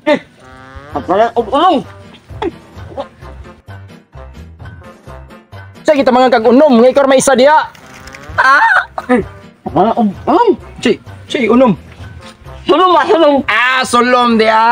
Pagkala ulong. Sa kita mga kag-unom, nga ikaw may isa diha. Pagkala ulong. Si unom. Sulong ba, sulong? Sulom diha.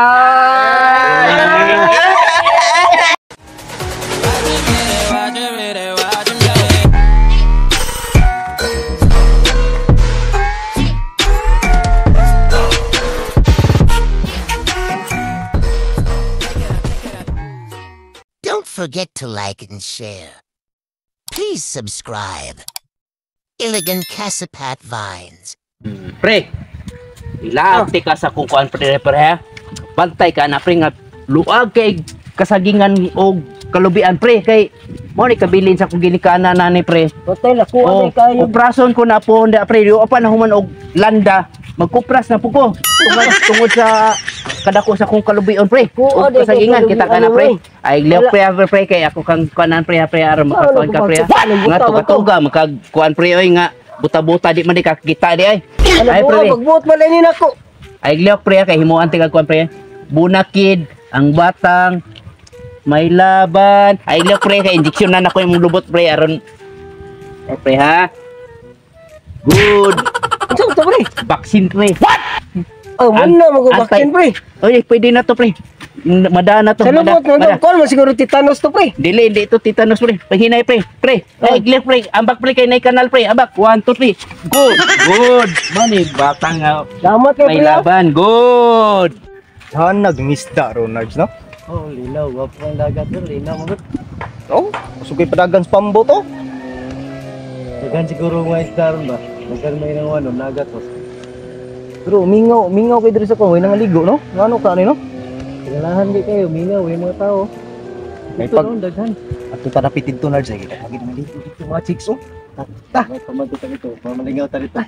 Don't forget to like and share. Please subscribe. Iligan Kasapat Vines. Pre, ilati ka sa kukuan pre ha. Bantay ka na pre nga luag kay kasagingan o kalubian pre kay mo ni kabilin sa kung ginikana na ni pre. Hotel ako O ay kayo. oprason ko na po nda pre yo pa na human og landa magkupras na po ko. Tungod sa kadako sa kung kalubion pre. O Ade, kasagingan kay kita ka na pre. Ay liok pre kay ako kang kanan pre aron makatuan ka pre. Nga tuga magkakuan pre oy nga buta-buta di man di kakita di ay. Ay pre. Magbuot malinin ako. Ay liok pre kay himuan tingag kuan pre. Bunakid ang batang may laban. Ay liok pre kay injection na nako yung lubot pre aron. Ay pre ha. Good. Unsa to pre? Vaccine pre. What? Oh, muna mag-vaccine pre. Oy, pwede na to pre. Mada na to. Sa lubot mo to, kon mo siguro tetanus to pre. Dili to tetanus pre. Paghinay pre. Pre. Ay liok pre. Ambak pre kay nay kanal pre. Ambak 1 2 3. Good. Good. Mani batang Damat kay may pre. laban. Good. Nagmisda Ronalds no? Oh, linaw wa pa ang dagat doon, linaw mo. Oh, sugay padagan sa pambo to. Dagan siguro mga isda ron ba? Dagan may nang ano, nagat mo. Pero mingaw kay diri sa ko, way nang ligo no? Ngano ka ni no? Kailangan di kayo, mingaw yung mga tao. May Ito pag- no, daghan. Ato ta napitid to Nards ay kita. Pagid man dito mga chicks oh. May pamagutan ito, mamalingaw ta dito.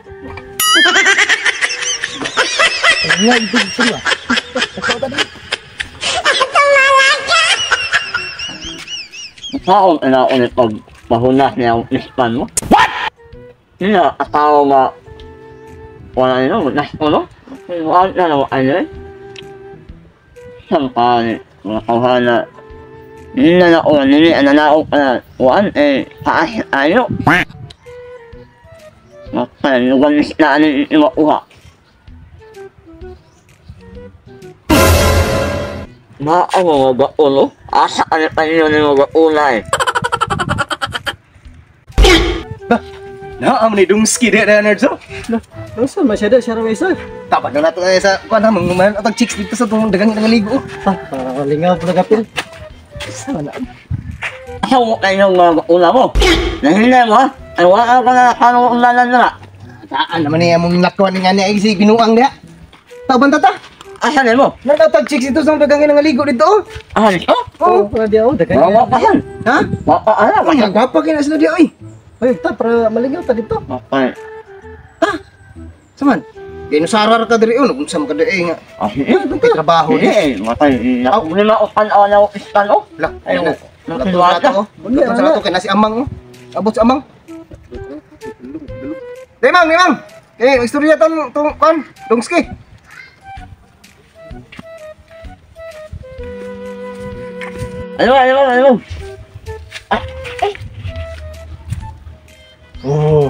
Nga, ito ba? Saan na ulit pag mahunas niya ang ispan mo? What? Yun na, asawa nga wala nila, nas mo no? Wala na naman ano eh. Saan ka mga kauhana? Yun na nakuha nila, ananaok ka na. Waan eh, paas ayo. Maka, luganis na ano yung iwakuha. Mga gaulo? Asa ka na kanino ng mga ulay? Na ni dungski dia Nards oh. Dosa masyado siya raw isa. Tapat na nato sa kuan ha mga atag chicks dito sa tong dagang ligo. Lingaw pa nagapil. Asa mo kayo ng mga ula mo? Nahila mo ha? Ay wala ka na kanong ulalan na. Saan naman niya mong lakwan nga ni ay si binuang dia. Taban ta. Asa na mo? Nagatag chicks dito sa dagang ligo dito oh. Ah, ito? Oh, pala di ako dagan. Wawa pa yan. Ha? Wapa ala. Ay, gwapa kina sila dia oy. Ay, ta para malingaw ta dito. Wapa. Saman. Kaya sarar ka diri oh, unsa man ka diri nga. Ah, May trabaho di. Matay. Ako na upan awan ako istan oh. Lah, Ay, ayun na. Nato Nato oh. Nato sa ato kay nasi amang oh. Abot sa amang. Demang. Eh, istorya tong kan, dongski. Ano? Oh.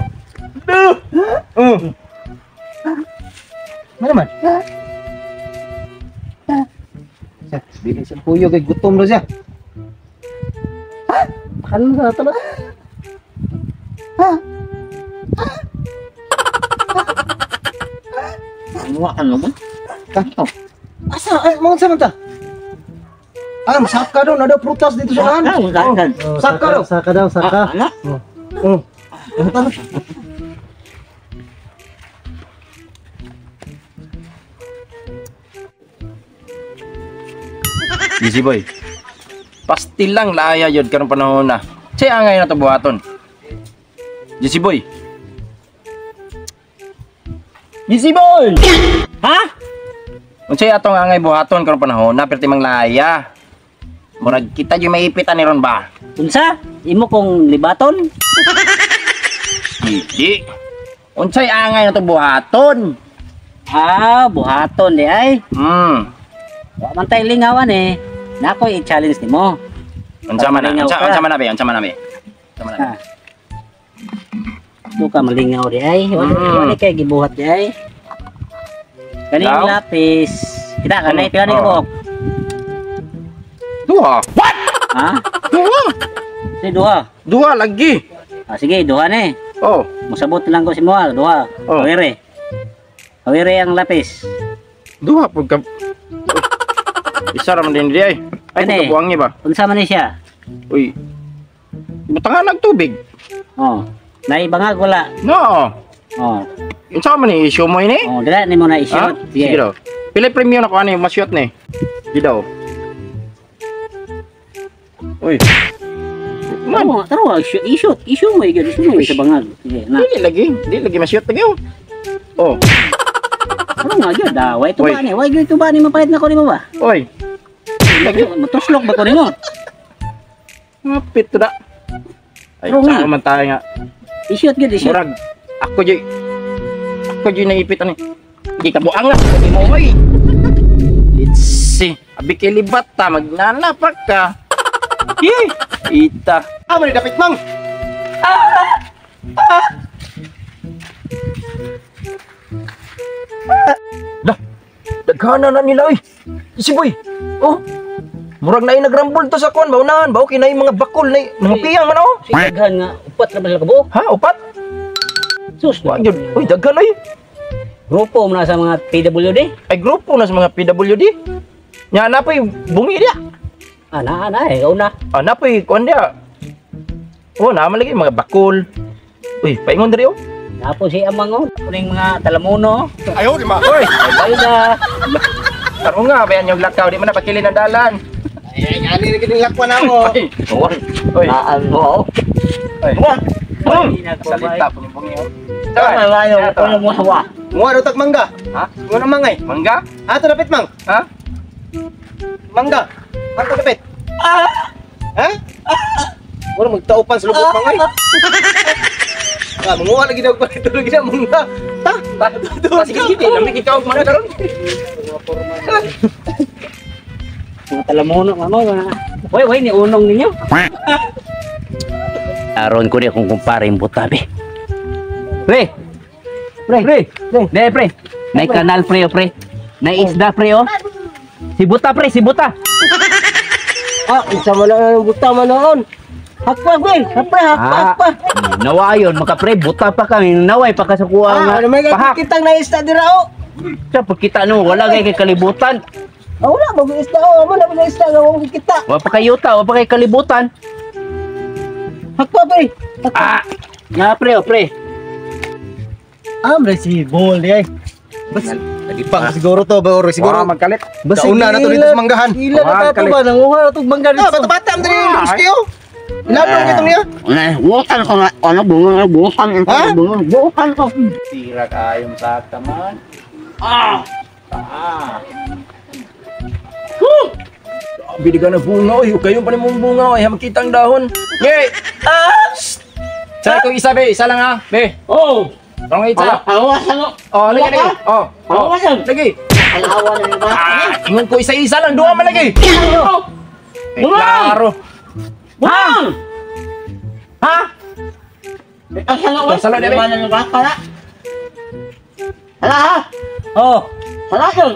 Mana man? Bili sa puyo kay gutom na siya. Ano na ito na? Ano mo? Kanto. Asa ay mo sa mata? Saka daw na daw prutas dito sa lahan. Saka daw. Saka. Anak? Oh. Easy boy. Pasti lang laaya yun karong panahon na. Siya angay na to buhaton. Easy boy. Easy boy. Ha? Unsay atong angay buhaton karong panahon na perti mang laaya. Murag kita yung maipitan ni ron ba? Unsa? Imo kong libaton? Hindi. Unsay angay na to buhaton? Ah, buhaton di ay. Wa man tayo lingawan eh. Nako i-challenge nimo. Unsa man na? Malingaw ka. Unsa man na be? Unsa man na be? Unsa man na? Ah. Duka malingaw di ay. Wala kay gibuhat di ay. Kaning Daw? lapis. Kita kanay pila ni Oh. kabok. Duha. Ha? Duha. Si duha. Duha lagi. Ah, sige, duha ni. Oh. Musabot lang ko si mo, duha. Oh. Hawire. Hawire ang lapis. Duha pud ka. Isa ra man din di ay. Ay Kani? kabuangi ba? Unsa man ni siya? Uy. Butangan nagtubig. Oh. Naibangag wala. No. Oh. Unsa man ni issue mo ini? Oh, dila nimo na Ha? i-shoot. Sige daw. Pila premium na ko ani masyot ni. Di daw. Uy. Man, Taro, i-shoot. I-shoot mo igid, i-shoot mo sa bangag. Sige, na. di lagi masyot lagi oh. Oh, Ano nga gyud da? Way Oy. tuba ni. Way gyud tuba ni mapalit na ko nimo ba? oy. Matuslok ba ko nimo? Mapit to da. Ay, Oo nga. saan man tayo nga. I-shoot gyud, i-shoot. Murag, ako joy naipit ani. Di ka buang nga, di mo oy. Let's see. Abi kay libat ta, magnanapak ka. Yee, ita. Ah, mali dapit mang. Dah, daghana na nila oy. Si boy. Oh. Murag na nagrambol to sa kuan, baunahan, ba okay na mga bakol na mga piyang man oh. Daghan nga upat ra ba sila kabuok? Ha, upat? Sus, Wa gyud. Uy, daghan oy. grupo mo na sa mga PWD. Ay grupo na sa mga PWD. Nya napoy bungi dia. Ana eh, ikaw na. Napoy kuan dia. Oh, naman lagi mga bakol. Uy, paingon diri oh. Tapos si Amang kuning mga talamuno. Ayaw, di ma. Oy, Balda. taro nga bayan yung lakaw di man napakili na dalan. Ay, ani na kining lakwan ako. Oy, oy. Naan mo, Oy. Hindi na ko Salita po bungi oh. Tama nga yung Ito. kung mo hawa. Muha daw tag mangga. Ha? Muha ng mangay. Mangga? Ato dapit mang. Ha? Mangga. Ato dapit. Ha? Wala magtaupan sa lubot mangay. Ah, manguha lagi daw pa ito lagi na mangga. Ta. Sige, sige, lamig ikaw man karon. mga talamuno ano mga. Way ni unong ninyo. Aron ko di akong kumpare yung butabi. Pre. Pre. Nay kanal pre, pre. Nay isda pre oh. Si buta pre, si buta. Ah, isa mo lang ang buta mo noon. Hakpa, pre. Hakpa. Nawayon maka pre, buta pa kami. Naway pa ka sa kuha nga. Ano may Pahak. kitang naista dira o. Sa pagkita no, wala kay kalibutan. Ah, wala mo ista o. Wala mo ista nga wong kita. Wa pa kay yuta, wa pa kay kalibutan. Hakpa, pre. Ah, nga pre, oh pre. Amre si bol di ay. Bas. Lagi pa siguro to ba or siguro. magkalit. Basta una na to dito sa manggahan. Ila na Wag tato kalit. ba nanguha na tong bangga Ah, dito. bata-bata am diri istiyo. Labang itong niya. Bukan ko nga ano bukan Ha? bukan ko. Sira kayong sakta man. Bidigan na bunga oy, kayo pa ni mong bunga oy, makita ang dahon. Ye! Sa ko isa be, isa lang ha, be. Oh, Tong isa. awasan mo. Oh, lagi lagi. Oh, Awasan. lagi. Alawan na ba? Ingon ko isa-isa lang, duha man lagi. Eh, klaro. Bang! Ha? Asan ako? Sala na, be. Ano ba? Hala. Hala ha? Oh, Hala yun.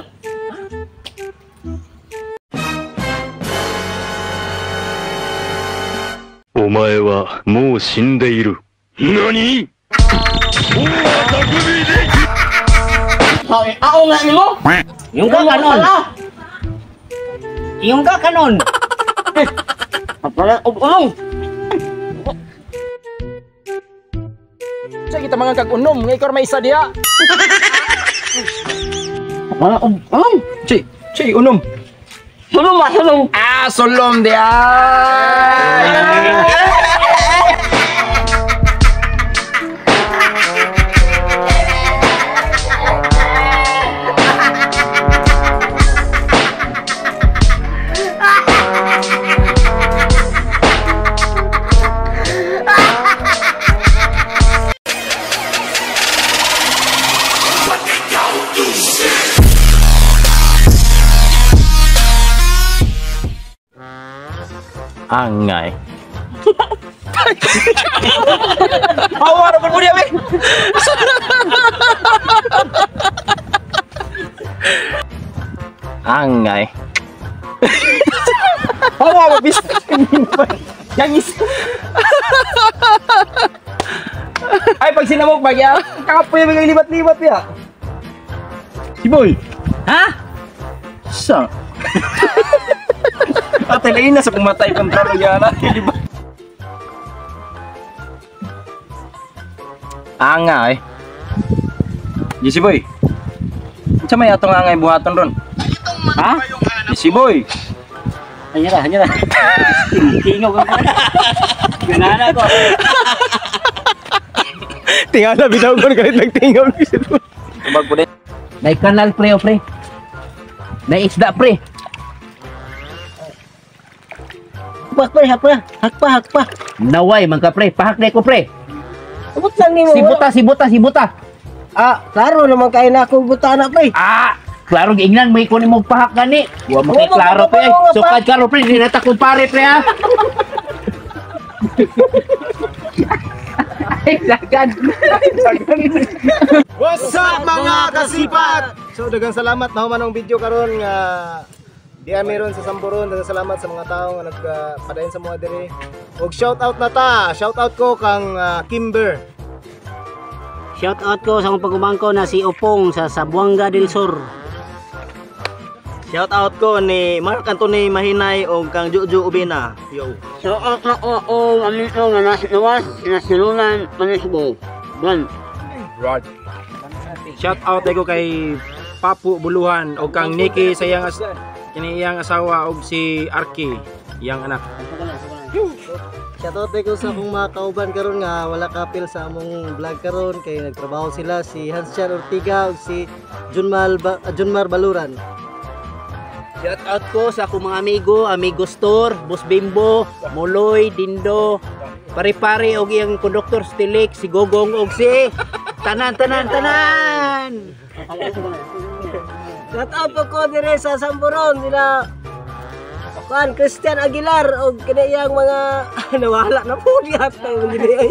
お前はもう死んでいる。何？ Sabi, ako nga ni mo. yung ka kanon. Yung ka kanon. Pala, ulong. Sa kita mga kag-unom, ngay kor may isa diha. Pala, ulong. Chi, unom. Sulong ba, sulong. Ah, solom dia. Angay. Hawa na po niya, be. Angay. Hawa ba bis? Yang is. Ay pag sinamok bagya, kapoy bigay libat-libat ya. Si Boy. Ha? Sa. Ate lain na sa pumatay kontrol yana, di ba? Angay. Di si Boy. Unsa may atong angay buhaton ron? Ha? Di si Boy. Hanya na. Tingog ko. Ganana ko. Tingala bitaw ko kahit nagtingaw kasi. Tubag po din. Nay kanal pre o pre. Nay isda pre. Hakpa. Naway man ka pre, pahak na ko pre. Abot lang nimo. Si buta. Ah, klaro naman kay na akong butana pre. Ah, klaro giingnan mo ikunin mo pahak gani. Wa mo kay klaro pre. Sukad klaro pre, di na ta kumpare pre ha. Ay, sagad. What's up mga kasipat? So daghang salamat na humanong video karon nga diya meron sa Samburon. Daghang salamat sa mga tao nga nagpadayon sa mga diri. Og shout out na ta. Shout out ko kang Kimber. Shout out ko sa akong pagumangko na si Opong sa Sabuanga del Sur. Shout out ko ni Mark Anthony Mahinay o kang Juju Ubina. Yo. So, ako ang amito nga nasa lawas, nasilunan, panisbo. Gan. Shout out ko kay Papu Buluhan o kang Nikki sa iyang asawa og si Arki, iyang anak. Shoutout ko sa akong mga kauban karon nga wala kapil sa among vlog karon kay nagtrabaho sila si Hanshan Ortiga ug si Junmar Baluran. Shout out ko sa akong mga amigo Store, Boss Bimbo, Moloy, Dindo, pare-pare og iyang conductor Stilik, si Gogong og si tanan. Shout out ko dire sa Samburon sila kan Christian Aguilar og kinayang mga nawala na po dihat ng gini ay.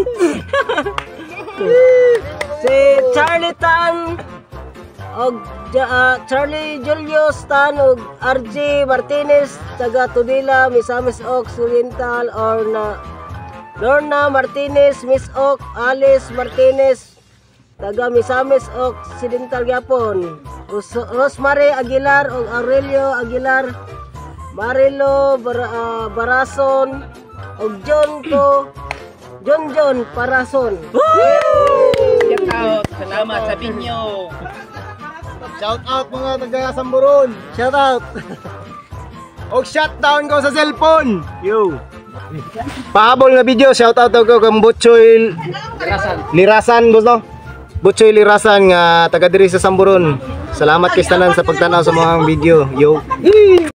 Si Charlie Tan og Charlie Julius Tan og RJ Martinez taga Tudela, Misamis Ox Oriental or na Lorna Martinez, Miss Oak, Alice Martinez taga Misamis Occidental Gapon, Rosemary Aguilar og Aurelio Aguilar, Marilo Barason og John Parason. Shout out, salamat sa binyo. Shout out mga taga Samburon. Shout out. Og shutdown ko sa cellphone. Yo. Pahabol nga video, shout out ko kang Butchoy Lirasan, boss no? Butchoy Lirasan nga taga diri sa Samburon. Salamat kay tanan sa pagtanaw sa mga video. Yo.